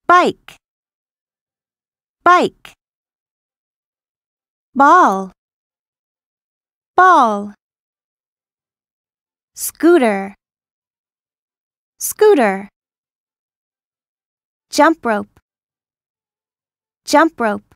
bike, bike. Ball, ball. Scooter, scooter. Jump rope, jump rope.